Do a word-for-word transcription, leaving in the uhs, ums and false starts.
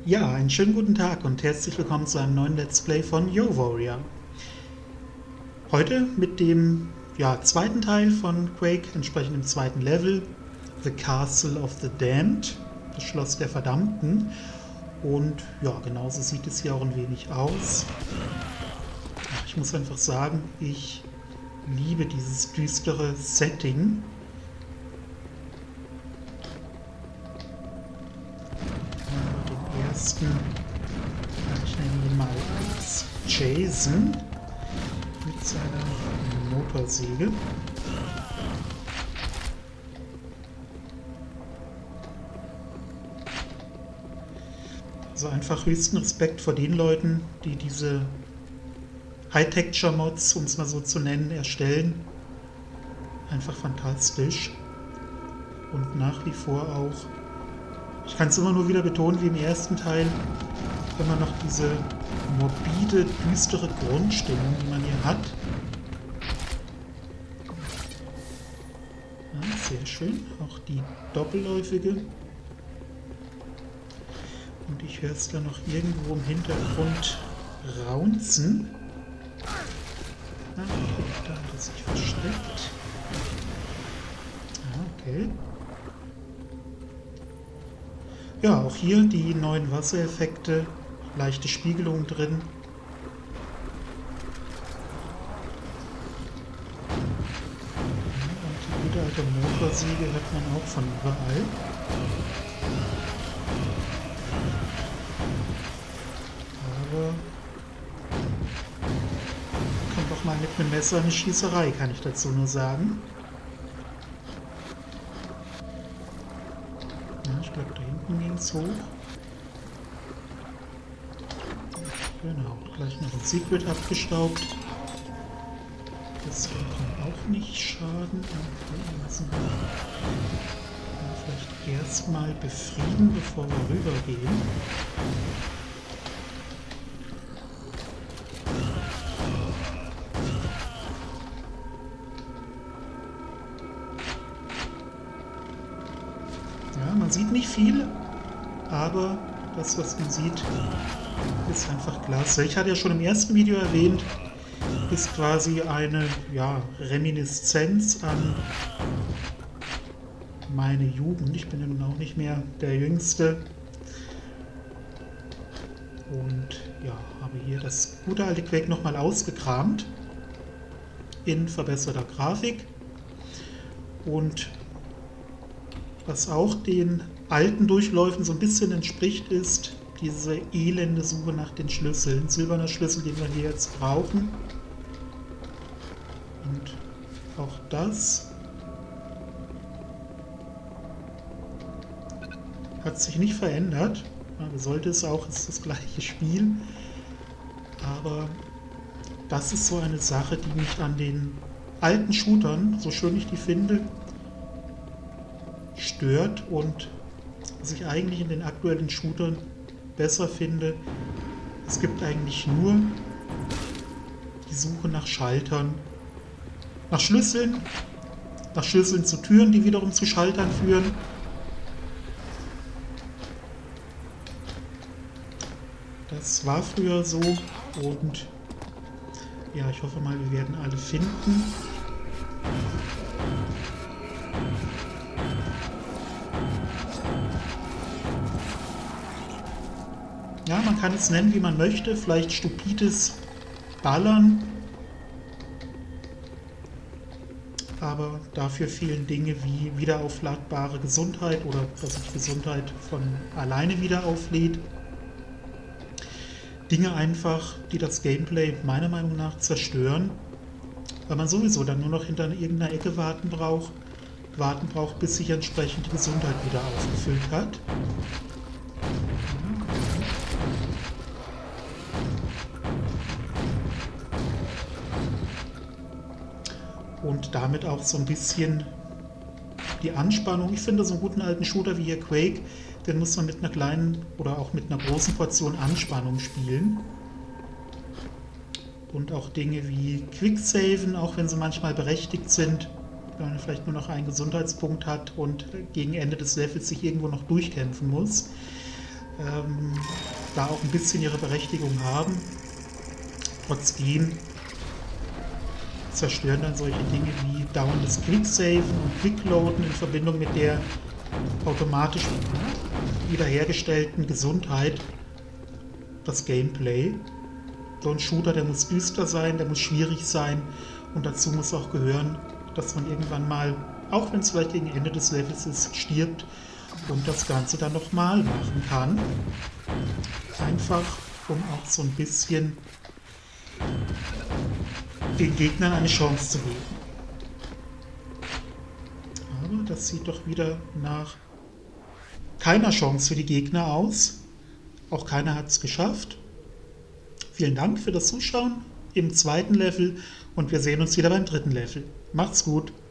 Ja, einen schönen guten Tag und herzlich willkommen zu einem neuen Let's Play von YoWarrior. Heute mit dem ja, zweiten Teil von Quake, entsprechend dem zweiten Level, The Castle of the Damned, das Schloss der Verdammten. Und ja, genauso sieht es hier auch ein wenig aus. Ich muss einfach sagen, ich liebe dieses düstere Setting. Den ersten, ich nenne ihn mal als Jason, mit seiner Motorsäge. Also einfach höchsten Respekt vor den Leuten, die diese High-Texture-Mods, um es mal so zu nennen, erstellen. Einfach fantastisch. Und nach wie vor auch, ich kann es immer nur wieder betonen, wie im ersten Teil, immer noch diese morbide, düstere Grundstimmung, die man hier hat. Ja, sehr schön. Auch die doppelläufige. Und ich höre es da noch irgendwo im Hintergrund raunzen. Ah, da hat er sich versteckt. Ah, okay. Ja, auch hier die neuen Wassereffekte, leichte Spiegelung drin. Und die gute alte Motorsäge hört man auch von überall. Aber kommt auch mal mit einem Messer eine Schießerei, kann ich dazu nur sagen. Ja, ich glaube, da hinten ging es hoch. Genau, gleich noch ein Secret abgestaubt. Das kann auch nicht schaden. Okay, müssen wir vielleicht erstmal befrieden, bevor wir rübergehen. Ja, man sieht nicht viel, aber das, was man sieht, ist einfach klasse. Ich hatte ja schon im ersten Video erwähnt, ist quasi eine ja, Reminiszenz an meine Jugend. Ich bin ja nun auch nicht mehr der Jüngste. Und ja, habe hier das gute alte Quake nochmal ausgekramt in verbesserter Grafik. Und was auch den alten Durchläufen so ein bisschen entspricht, ist diese elende Suche nach den Schlüsseln. Silberner Schlüssel, den wir hier jetzt brauchen. Und auch das hat sich nicht verändert. Ja, sollte es auch, es ist das gleiche Spiel. Aber das ist so eine Sache, die mich an den alten Shootern, so schön ich die finde, stört. Und was ich eigentlich in den aktuellen Shootern besser finde, es gibt eigentlich nur die Suche nach Schaltern, nach Schlüsseln, nach Schlüsseln zu Türen, die wiederum zu Schaltern führen. Das war früher so und ja, ich hoffe mal, wir werden alle finden. Ja, man kann es nennen, wie man möchte. Vielleicht stupides Ballern. Aber dafür fehlen Dinge wie wiederaufladbare Gesundheit oder dass sich Gesundheit von alleine wieder auflädt. Dinge einfach, die das Gameplay meiner Meinung nach zerstören. Weil man sowieso dann nur noch hinter irgendeiner Ecke warten braucht. Warten braucht, bis sich entsprechend die Gesundheit wieder aufgefüllt hat. Und damit auch so ein bisschen die Anspannung. Ich finde, so einen guten alten Shooter wie hier Quake, den muss man mit einer kleinen oder auch mit einer großen Portion Anspannung spielen. Und auch Dinge wie Quicksaven, auch wenn sie manchmal berechtigt sind, wenn man vielleicht nur noch einen Gesundheitspunkt hat und gegen Ende des Levels sich irgendwo noch durchkämpfen muss. ähm, da auch ein bisschen ihre Berechtigung haben. Trotzdem zerstören dann solche Dinge wie dauerndes Quicksaven und Quickloaden in Verbindung mit der automatisch wiederhergestellten Gesundheit das Gameplay. So ein Shooter, der muss düster sein, der muss schwierig sein und dazu muss auch gehören, dass man irgendwann mal, auch wenn es vielleicht gegen Ende des Levels ist, stirbt und das Ganze dann nochmal machen kann. Einfach, um auch so ein bisschen den Gegnern eine Chance zu geben. Aber das sieht doch wieder nach keiner Chance für die Gegner aus. Auch keiner hat es geschafft. Vielen Dank für das Zuschauen im zweiten Level und wir sehen uns wieder beim dritten Level. Macht's gut!